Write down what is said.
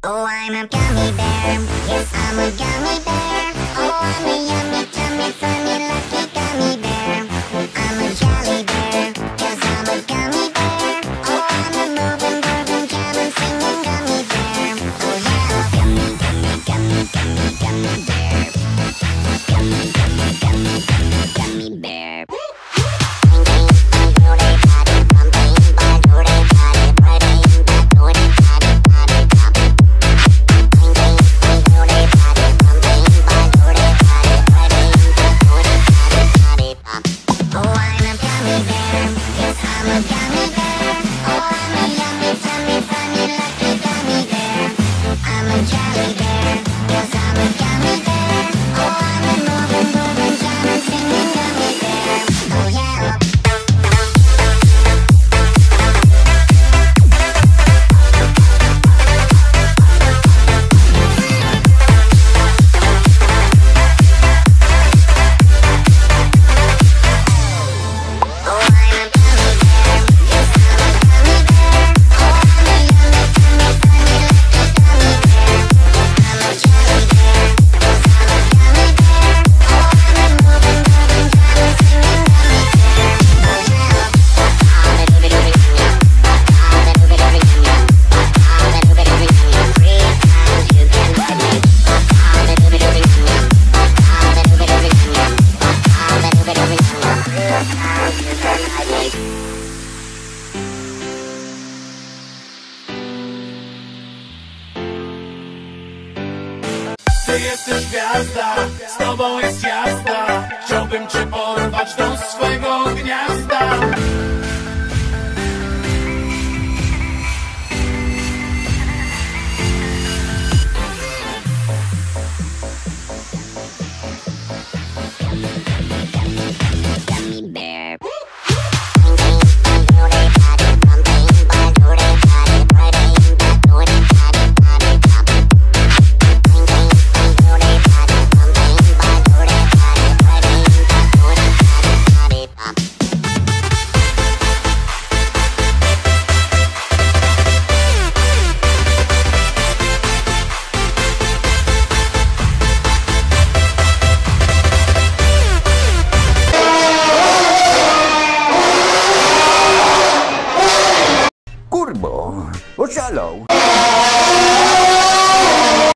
Oh, I'm a gummy bear. Yes, I'm a gummy bear. Oh, I'm a yummy, tummy, funny, lucky gummy bear. I'm a jolly bear, 'cause I'm a gummy bear. Oh, I'm a moving, grooving, jamming, singing gummy bear. Oh yeah, gummy, gummy, gummy, gummy, gummy bear. Gummy, gummy, gummy, gummy, gummy bear. Ty jesteś gwiazda, z tobą jest jazda. Chciałbym cię porwać do swego gniazda.